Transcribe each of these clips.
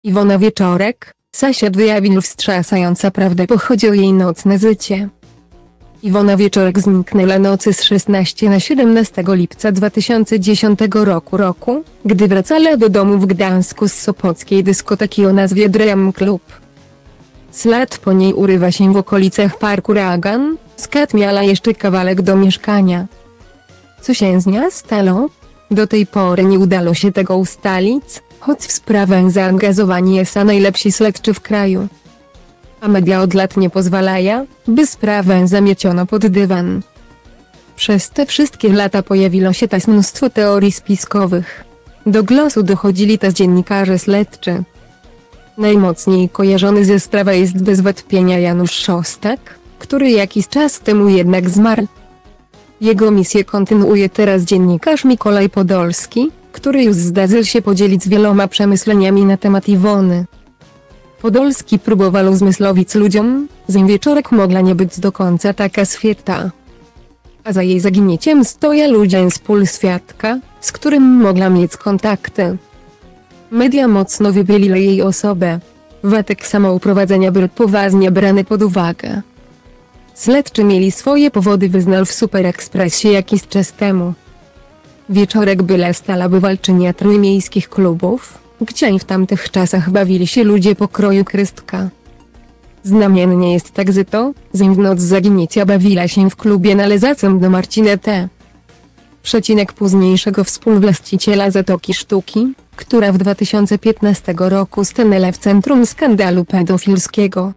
Iwona Wieczorek, Sasiad wyjawił wstrząsająca prawda, pochodzi o jej nocne życie. Iwona Wieczorek zniknęła nocy z 16 na 17 lipca 2010 roku, gdy wracała do domu w Gdańsku z sopockiej dyskoteki o nazwie Dream Club. Ślad po niej urywa się w okolicach Parku Ragan, skąd miała jeszcze kawałek do mieszkania. Co się z nią stało? Do tej pory nie udało się tego ustalić, choć w sprawę zaangażowani są najlepsi śledczy w kraju. A media od lat nie pozwalają, by sprawę zamieciono pod dywan. Przez te wszystkie lata pojawiło się też mnóstwo teorii spiskowych. Do głosu dochodzili też dziennikarze śledczy. Najmocniej kojarzony ze sprawą jest bez wątpienia Janusz Szostak, który jakiś czas temu jednak zmarł. Jego misję kontynuuje teraz dziennikarz Mikołaj Podolski, który już zdarzył się podzielić wieloma przemyśleniami na temat Iwony. Podolski próbował uzmysłowić ludziom, że Wieczorek mogła nie być do końca taka święta. A za jej zaginięciem stoją ludzie z pól świadka, z którym mogła mieć kontakty. Media mocno wybieliły jej osobę. Wątek samouprowadzenia był poważnie brany pod uwagę. Śledczy mieli swoje powody, wyznał w Super Expressie jakiś czas temu. Wieczorek była stała bywalczynia trójmiejskich klubów, gdzie w tamtych czasach bawili się ludzie pokroju Krystka. Znamiennie jest także to, że w noc zaginięcia bawiła się w klubie należącym do Marcina T. Późniejszego współwłaściciela Zatoki Sztuki, która w 2015 roku stanęła w centrum skandalu pedofilskiego.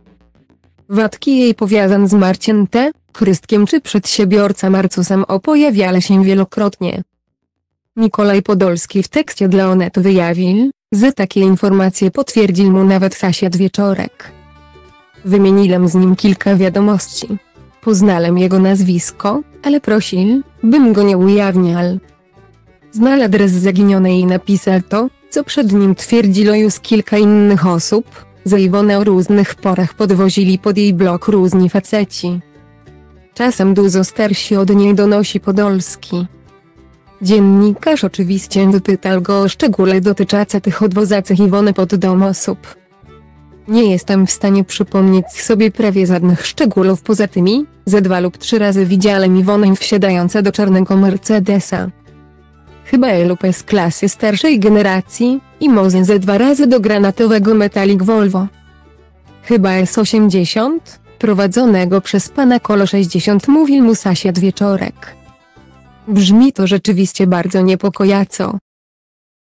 Wątki jej powiązane z Marcinem T. Krystkiem czy przedsiębiorcą Marcusem pojawiały się wielokrotnie. Mikołaj Podolski w tekście dla Onetu wyjawił, że takie informacje potwierdził mu nawet Sasiad Wieczorek. Wymieniłem z nim kilka wiadomości. Poznałem jego nazwisko, ale prosił, bym go nie ujawniał. Znał adres zaginionej i napisał to, co przed nim twierdziło już kilka innych osób, że Iwonę o różnych porach podwozili pod jej blok różni faceci. Czasem dużo starsi od niej, donosi Podolski. Dziennikarz oczywiście wypytał go o szczegóły dotyczące tych odwożących Iwonę pod dom osób. Nie jestem w stanie przypomnieć sobie prawie żadnych szczegółów poza tymi, że 2 lub 3 razy widziałem Iwonę wsiadającą do czarnego Mercedesa. Chyba lub z klasy starszej generacji, i może ze 2 razy do granatowego Metallic Volvo. Chyba S80, prowadzonego przez pana Kolo 60, mówił mu Sasiad Wieczorek. Brzmi to rzeczywiście bardzo niepokojąco.